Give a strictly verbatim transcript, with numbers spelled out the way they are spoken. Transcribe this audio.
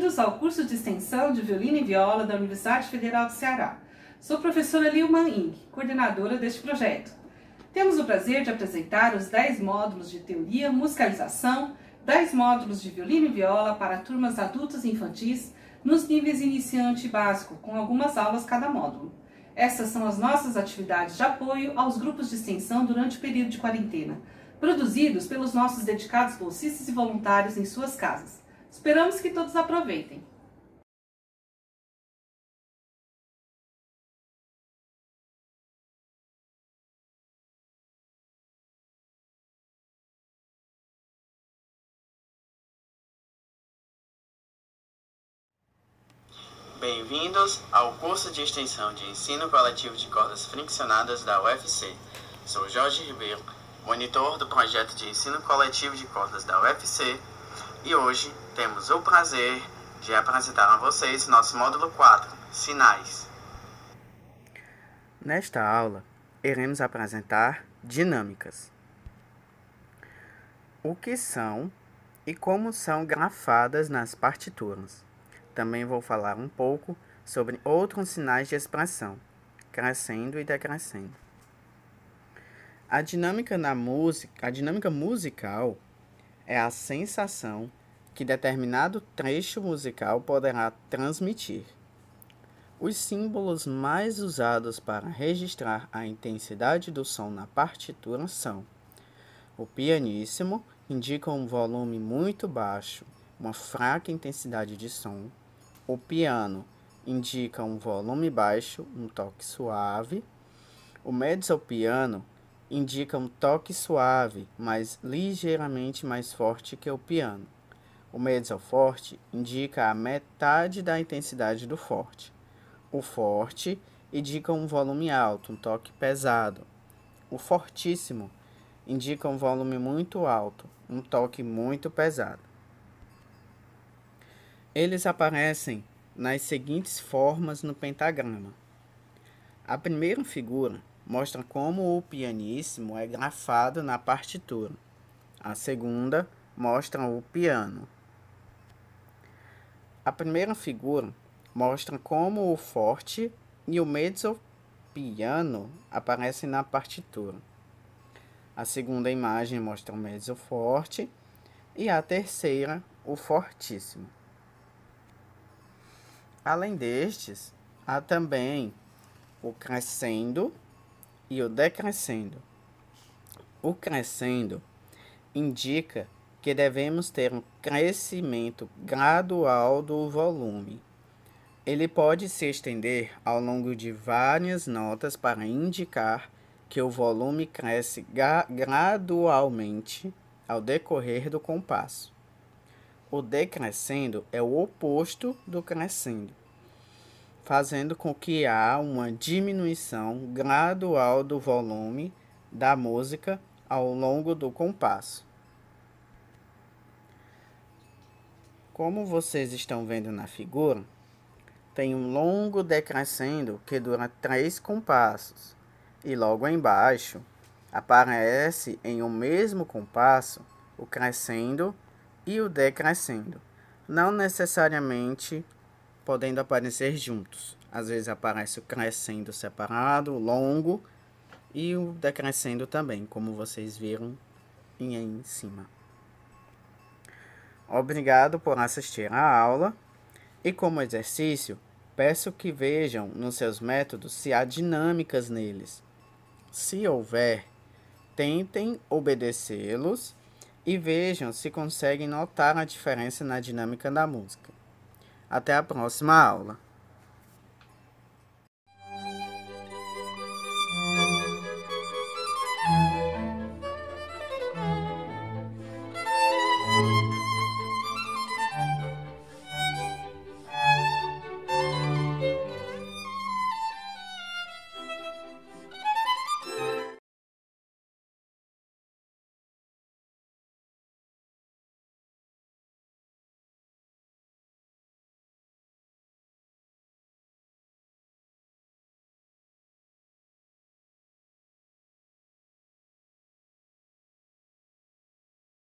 Bem-vindos ao curso de extensão de violino e viola da Universidade Federal do Ceará. Sou a professora Lilma Ing, coordenadora deste projeto. Temos o prazer de apresentar os dez módulos de teoria, musicalização, dez módulos de violino e viola para turmas adultas e infantis nos níveis iniciante e básico, com algumas aulas cada módulo. Essas são as nossas atividades de apoio aos grupos de extensão durante o período de quarentena, produzidos pelos nossos dedicados bolsistas e voluntários em suas casas. Esperamos que todos aproveitem. Bem-vindos ao curso de extensão de ensino coletivo de cordas friccionadas da U F C. Sou Jorge Ribeiro, monitor do projeto de ensino coletivo de cordas da U F C, e hoje temos o prazer de apresentar a vocês nosso módulo quatro, Sinais. Nesta aula, iremos apresentar dinâmicas. O que são e como são grafadas nas partituras. Também vou falar um pouco sobre outros sinais de expressão, crescendo e decrescendo. A dinâmica na música, a dinâmica musical é a sensação que determinado trecho musical poderá transmitir. Os símbolos mais usados para registrar a intensidade do som na partitura são: o pianissimo indica um volume muito baixo, uma fraca intensidade de som. O piano indica um volume baixo, um toque suave. O mezzopiano indica um toque suave, mas ligeiramente mais forte que o piano. O mezzoforte indica a metade da intensidade do forte. O forte indica um volume alto, um toque pesado. O fortíssimo indica um volume muito alto, um toque muito pesado. Eles aparecem nas seguintes formas no pentagrama. A primeira figura mostra como o pianissimo é grafado na partitura. A segunda mostra o piano. A primeira figura mostra como o forte e o mezzopiano aparecem na partitura. A segunda imagem mostra o mezzoforte e a terceira, o fortíssimo. Além destes, há também o crescendo e o decrescendo. O crescendo indica que devemos ter um crescimento gradual do volume. Ele pode se estender ao longo de várias notas para indicar que o volume cresce gra- gradualmente ao decorrer do compasso. O decrescendo é o oposto do crescendo, fazendo com que há uma diminuição gradual do volume da música ao longo do compasso. Como vocês estão vendo na figura, tem um longo decrescendo que dura três compassos, e logo embaixo aparece em um mesmo compasso o crescendo e o decrescendo, não necessariamente podendo aparecer juntos. Às vezes aparece o crescendo separado, longo, e o decrescendo também, como vocês viram aí em cima. Obrigado por assistir à aula, e como exercício, peço que vejam nos seus métodos se há dinâmicas neles. Se houver, tentem obedecê-los e vejam se conseguem notar a diferença na dinâmica da música. Até a próxima aula!